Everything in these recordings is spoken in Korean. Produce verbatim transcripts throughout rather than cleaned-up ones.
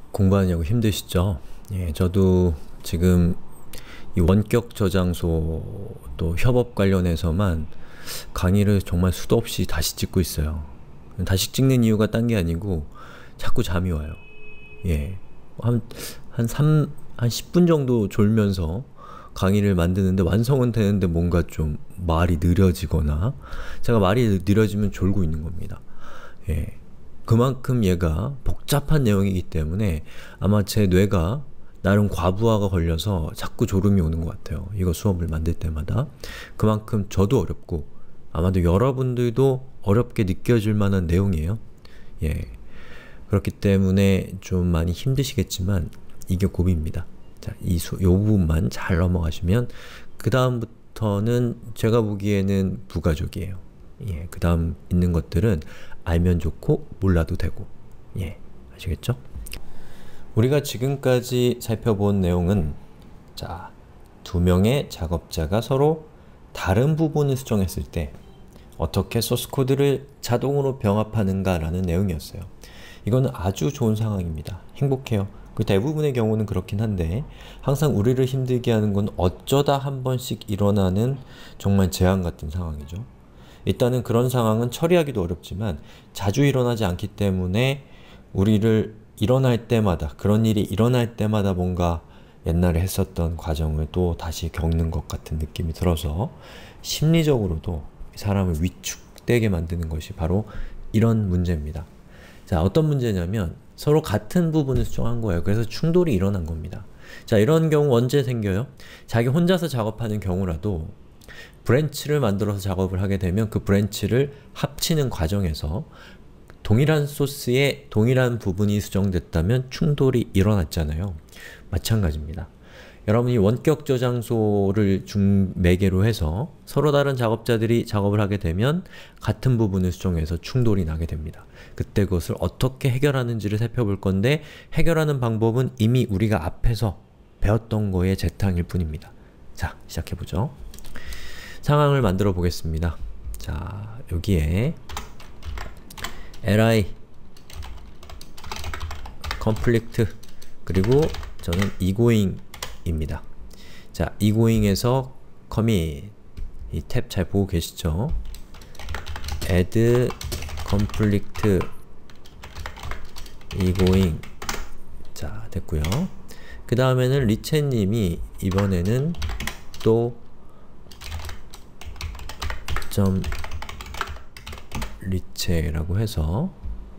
공부하느냐고 힘드시죠? 예, 저도 지금 이 원격 저장소 또 협업 관련해서만 강의를 정말 수도 없이 다시 찍고 있어요. 다시 찍는 이유가 딴 게 아니고 자꾸 잠이 와요. 예. 한, 한 삼, 한 십 분 정도 졸면서 강의를 만드는데 완성은 되는데 뭔가 좀 말이 느려지거나 제가 말이 느려지면 졸고 있는 겁니다. 예. 그만큼 얘가 복잡한 내용이기 때문에 아마 제 뇌가 나름 과부하가 걸려서 자꾸 졸음이 오는 것 같아요. 이거 수업을 만들 때마다. 그만큼 저도 어렵고 아마도 여러분들도 어렵게 느껴질 만한 내용이에요. 예. 그렇기 때문에 좀 많이 힘드시겠지만 이게 고비입니다. 자, 이 수, 요 부분만 잘 넘어가시면 그 다음부터는 제가 보기에는 부가적이에요. 예, 그 다음 있는 것들은 알면 좋고 몰라도 되고. 예, 아시겠죠? 우리가 지금까지 살펴본 내용은 자, 두 명의 작업자가 서로 다른 부분을 수정했을 때 어떻게 소스 코드를 자동으로 병합하는가 라는 내용이었어요. 이거는 아주 좋은 상황입니다. 행복해요. 그 대부분의 경우는 그렇긴 한데 항상 우리를 힘들게 하는 건 어쩌다 한 번씩 일어나는 정말 재앙 같은 상황이죠. 일단은 그런 상황은 처리하기도 어렵지만 자주 일어나지 않기 때문에 우리를 일어날 때마다, 그런 일이 일어날 때마다 뭔가 옛날에 했었던 과정을 또 다시 겪는 것 같은 느낌이 들어서 심리적으로도 사람을 위축되게 만드는 것이 바로 이런 문제입니다. 자, 어떤 문제냐면 서로 같은 부분을 수정한 거예요. 그래서 충돌이 일어난 겁니다. 자, 이런 경우 언제 생겨요? 자기 혼자서 작업하는 경우라도 브랜치를 만들어서 작업을 하게 되면 그 브랜치를 합치는 과정에서 동일한 소스에 동일한 부분이 수정됐다면 충돌이 일어났잖아요. 마찬가지입니다. 여러분이 원격 저장소를 중 매개로 해서 서로 다른 작업자들이 작업을 하게 되면 같은 부분을 수정해서 충돌이 나게 됩니다. 그때 그것을 어떻게 해결하는지를 살펴볼 건데 해결하는 방법은 이미 우리가 앞에서 배웠던 거의 재탕일 뿐입니다. 자, 시작해보죠. 상황을 만들어 보겠습니다. 자, 여기에 li conflict 그리고 저는 egoing 입니다. 자, egoing에서 commit 이 탭 잘 보고 계시죠? add conflict egoing 자, 됐고요. 그 다음에는 리체님이 이번에는 또 점 리체라고 해서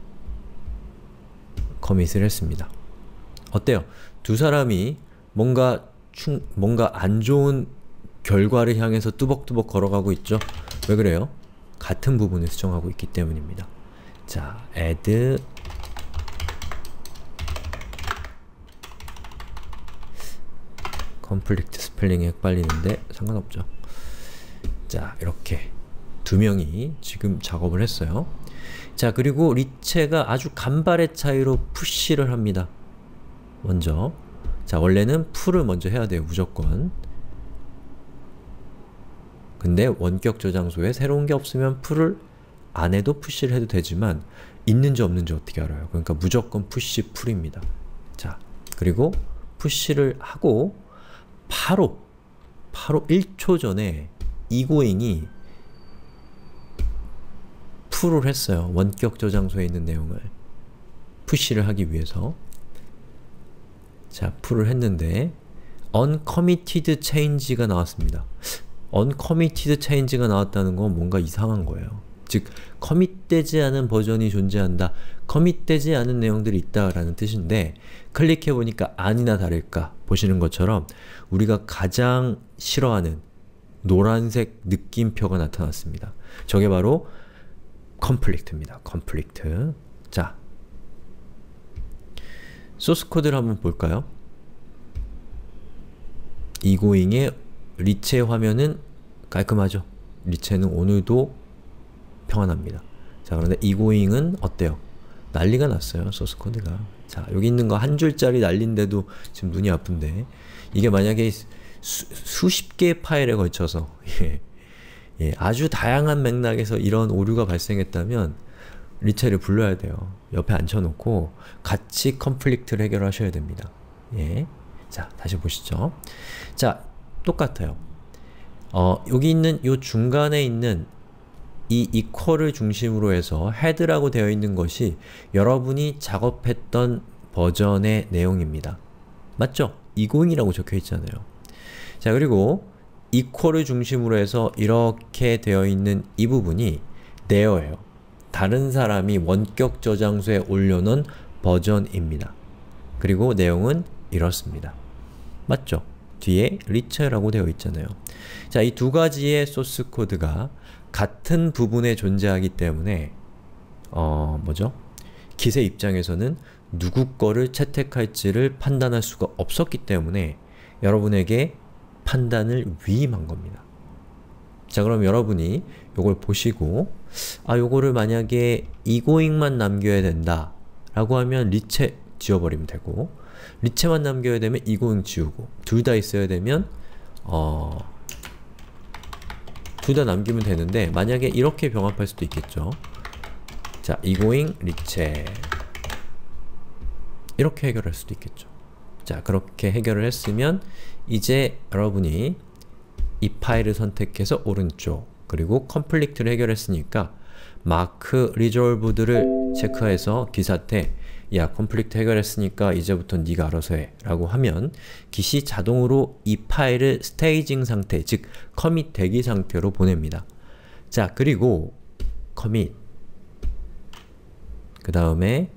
커밋을 했습니다. 어때요? 두 사람이 뭔가 충, 뭔가 안 좋은 결과를 향해서 뚜벅뚜벅 걸어가고 있죠? 왜 그래요? 같은 부분을 수정하고 있기 때문입니다. 자, add conflict 스펠링이 헷갈리는데 상관없죠. 자, 이렇게 두 명이 지금 작업을 했어요. 자, 그리고 리체가 아주 간발의 차이로 푸시를 합니다. 먼저 자, 원래는 풀을 먼저 해야 돼요. 무조건. 근데 원격 저장소에 새로운 게 없으면 풀을 안 해도 푸시를 해도 되지만 있는지 없는지 어떻게 알아요? 그러니까 무조건 푸시 풀입니다. 자, 그리고 푸시를 하고 바로 바로 일 초 전에 egoing이 풀을 했어요. 원격 저장소에 있는 내용을 푸시를 하기 위해서. 자, 풀을 했는데 uncommitted change가 나왔습니다. uncommitted change가 나왔다는 건 뭔가 이상한 거예요. 즉, 커밋되지 않은 버전이 존재한다, 커밋되지 않은 내용들이 있다라는 뜻인데 클릭해보니까 아니나 다를까 보시는 것처럼 우리가 가장 싫어하는 노란색 느낌표가 나타났습니다. 저게 바로 conflict입니다. conflict. 자, 소스 코드를 한번 볼까요? egoing의 리체 화면은 깔끔하죠? 리체는 오늘도 평안합니다. 자, 그런데 egoing은 어때요? 난리가 났어요. 소스 코드가. 자, 여기 있는 거 한 줄짜리 날린데도 지금 눈이 아픈데 이게 만약에 수, 수십 개의 파일에 걸쳐서 예, 예, 아주 다양한 맥락에서 이런 오류가 발생했다면 리체를 불러야 돼요. 옆에 앉혀놓고 같이 컨플릭트를 해결하셔야 됩니다. 예. 자, 다시 보시죠. 자, 똑같아요. 어, 여기 있는 요 중간에 있는 이 equal을 중심으로 해서 head라고 되어 있는 것이 여러분이 작업했던 버전의 내용입니다. 맞죠? 이공이라고 적혀 있잖아요. 자, 그리고 equal을 중심으로 해서 이렇게 되어 있는 이 부분이 there예요. 다른 사람이 원격 저장소에 올려놓은 버전입니다. 그리고 내용은 이렇습니다. 맞죠? 뒤에 리체라고 되어 있잖아요. 자, 이 두 가지의 소스 코드가 같은 부분에 존재하기 때문에 어, 뭐죠? 깃의 입장에서는 누구 거를 채택할지를 판단할 수가 없었기 때문에 여러분에게 판단을 위임한 겁니다. 자, 그럼 여러분이 요걸 보시고 아, 요거를 만약에 egoing만 남겨야 된다 라고 하면 리체 지워버리면 되고, 리체만 남겨야 되면 egoing 지우고, 둘 다 있어야 되면 어, 둘 다 남기면 되는데 만약에 이렇게 병합할 수도 있겠죠. 자, egoing, 리체 이렇게 해결할 수도 있겠죠. 자, 그렇게 해결을 했으면 이제 여러분이 이 파일을 선택해서 오른쪽, 그리고 컴플릭트를 해결했으니까 마크 리졸브드를 체크해서 깃한테 야, 컴플릭트 해결했으니까 이제부터 네가 알아서 해 라고 하면 깃이 자동으로 이 파일을 스테이징 상태, 즉 커밋 대기 상태로 보냅니다. 자, 그리고 커밋 그 다음에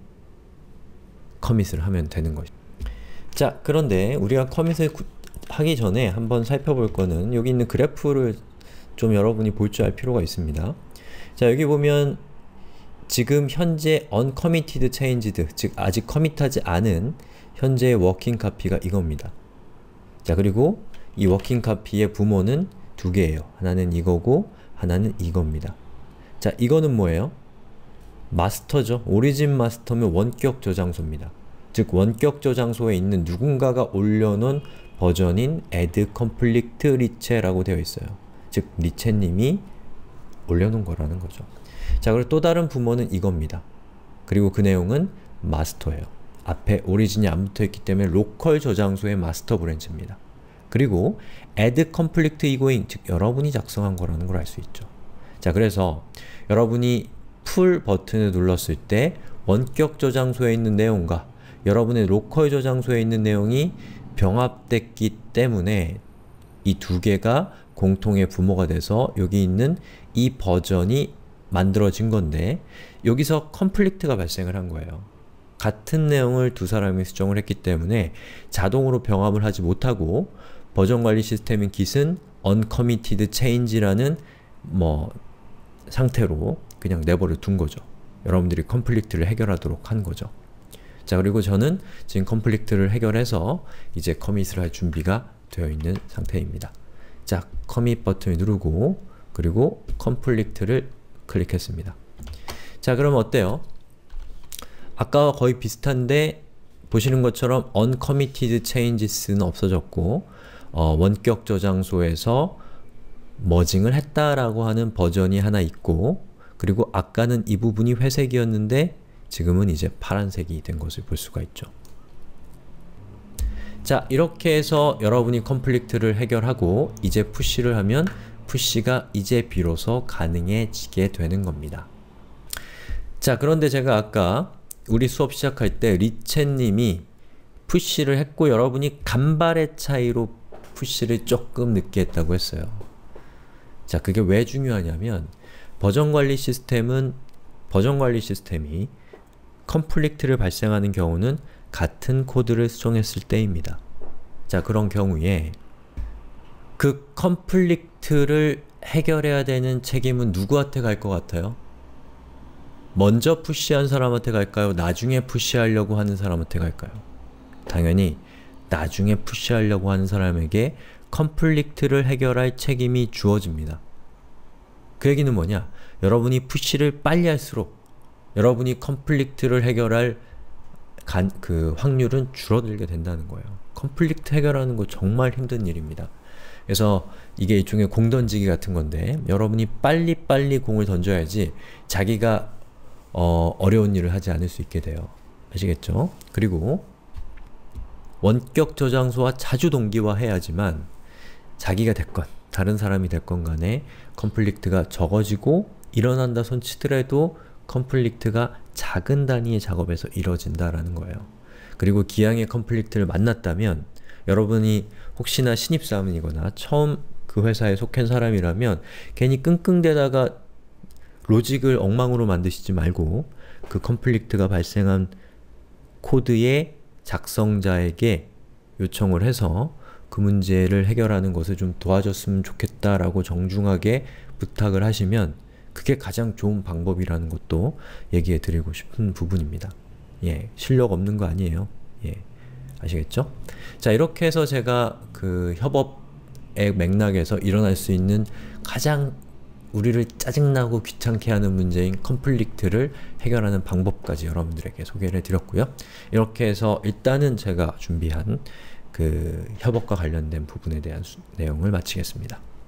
커밋을 하면 되는 것이죠. 자, 그런데 우리가 커밋을 구, 하기 전에 한번 살펴볼 거는 여기 있는 그래프를 좀 여러분이 볼 줄 알 필요가 있습니다. 자, 여기 보면 지금 현재 uncommitted changed, 즉 아직 커밋하지 않은 현재의 워킹 카피가 이겁니다. 자, 그리고 이 워킹 카피의 부모는 두 개예요. 하나는 이거고 하나는 이겁니다. 자, 이거는 뭐예요? 마스터죠. 오리진 마스터면 원격 저장소입니다. 즉 원격 저장소에 있는 누군가가 올려놓은 버전인 add complete 리체라고 되어 있어요. 즉 리체님이 올려놓은 거라는 거죠. 자, 그리고 또 다른 부모는 이겁니다. 그리고 그 내용은 마스터예요. 앞에 오리진이 안 붙어있기 때문에 로컬 저장소의 마스터 브랜치입니다. 그리고 add complete egoing, 즉 여러분이 작성한 거라는 걸 알 수 있죠. 자, 그래서 여러분이 풀 버튼을 눌렀을 때 원격 저장소에 있는 내용과 여러분의 로컬 저장소에 있는 내용이 병합됐기 때문에 이 두 개가 공통의 부모가 돼서 여기 있는 이 버전이 만들어진 건데, 여기서 컴플릭트가 발생을 한 거예요. 같은 내용을 두 사람이 수정을 했기 때문에 자동으로 병합을 하지 못하고 버전 관리 시스템인 깃은 uncommitted change라는 뭐 상태로 그냥 내버려 둔 거죠. 여러분들이 컴플릭트를 해결하도록 한 거죠. 자, 그리고 저는 지금 컴플릭트를 해결해서 이제 커밋을 할 준비가 되어 있는 상태입니다. 자, 커밋 버튼을 누르고 그리고 컴플릭트를 클릭했습니다. 자, 그럼 어때요? 아까와 거의 비슷한데 보시는 것처럼 uncommitted changes는 없어졌고 어, 원격 저장소에서 머징을 했다라고 하는 버전이 하나 있고, 그리고 아까는 이 부분이 회색이었는데 지금은 이제 파란색이 된 것을 볼 수가 있죠. 자, 이렇게 해서 여러분이 컴플릭트를 해결하고 이제 푸시를 하면 푸시가 이제 비로소 가능해지게 되는 겁니다. 자, 그런데 제가 아까 우리 수업 시작할 때 리체님이 푸시를 했고 여러분이 간발의 차이로 푸시를 조금 늦게 했다고 했어요. 자, 그게 왜 중요하냐면 버전 관리 시스템은 버전 관리 시스템이 컴플릭트를 발생하는 경우는 같은 코드를 수정했을 때입니다. 자, 그런 경우에 그 컴플릭트를 해결해야 되는 책임은 누구한테 갈 것 같아요? 먼저 푸시한 사람한테 갈까요? 나중에 푸시하려고 하는 사람한테 갈까요? 당연히 나중에 푸시하려고 하는 사람에게 컴플릭트를 해결할 책임이 주어집니다. 그 얘기는 뭐냐? 여러분이 푸시를 빨리 할수록 여러분이 컴플릭트를 해결할 간, 그 확률은 줄어들게 된다는 거예요. 컴플릭트 해결하는 거 정말 힘든 일입니다. 그래서 이게 일종의 공 던지기 같은 건데 여러분이 빨리빨리 공을 던져야지 자기가 어, 어려운 일을 하지 않을 수 있게 돼요. 아시겠죠? 그리고 원격 저장소와 자주 동기화해야지만 자기가 됐건 다른 사람이 됐건 간에 컨플릭트가 적어지고 일어난다 손치더라도 컨플릭트가 작은 단위의 작업에서 이뤄진다라는 거예요. 그리고 기왕의 컨플릭트를 만났다면 여러분이 혹시나 신입사원이거나 처음 그 회사에 속한 사람이라면 괜히 끙끙대다가 로직을 엉망으로 만드시지 말고 그 컨플릭트가 발생한 코드의 작성자에게 요청을 해서 그 문제를 해결하는 것을 좀 도와줬으면 좋겠다라고 정중하게 부탁을 하시면 그게 가장 좋은 방법이라는 것도 얘기해 드리고 싶은 부분입니다. 예, 실력 없는 거 아니에요. 예, 아시겠죠? 자, 이렇게 해서 제가 그 협업의 맥락에서 일어날 수 있는 가장 우리를 짜증나고 귀찮게 하는 문제인 컨플릭트를 해결하는 방법까지 여러분들에게 소개를 해드렸고요. 이렇게 해서 일단은 제가 준비한 그 협업과 관련된 부분에 대한 수, 내용을 마치겠습니다.